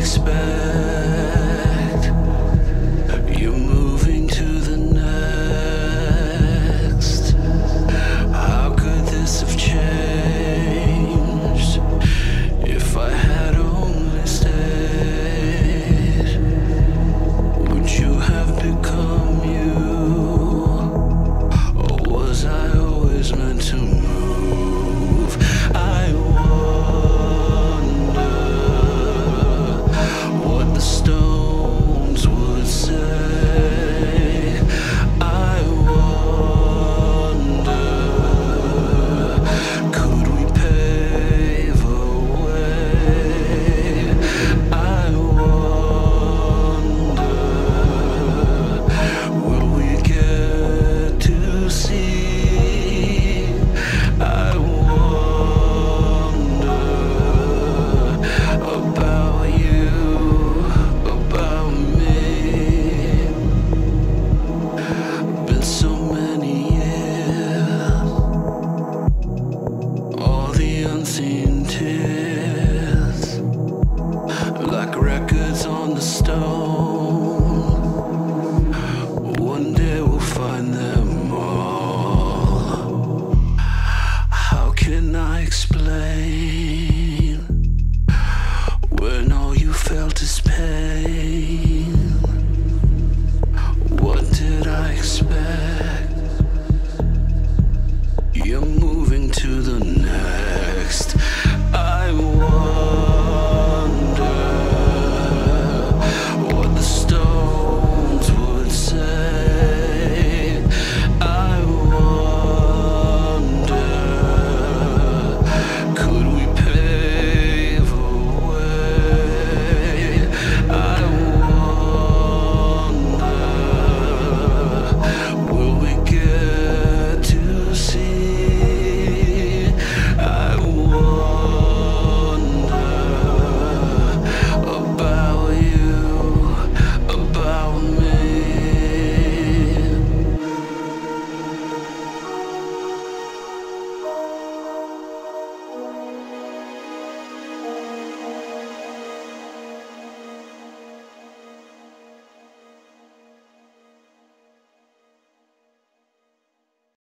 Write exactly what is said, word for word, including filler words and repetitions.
expect? You're moving to the next. How could this have changed if I had only stayed? Would you have become you? Or was I always meant to move? I wonder what the stones would say. I wonder, could we pave a way? I wonder, will we get to see? I wonder about you, about me. Been so many years, all the unseen tears, like records on the stone. One day we'll find them all. How can I explain when all you felt is pain?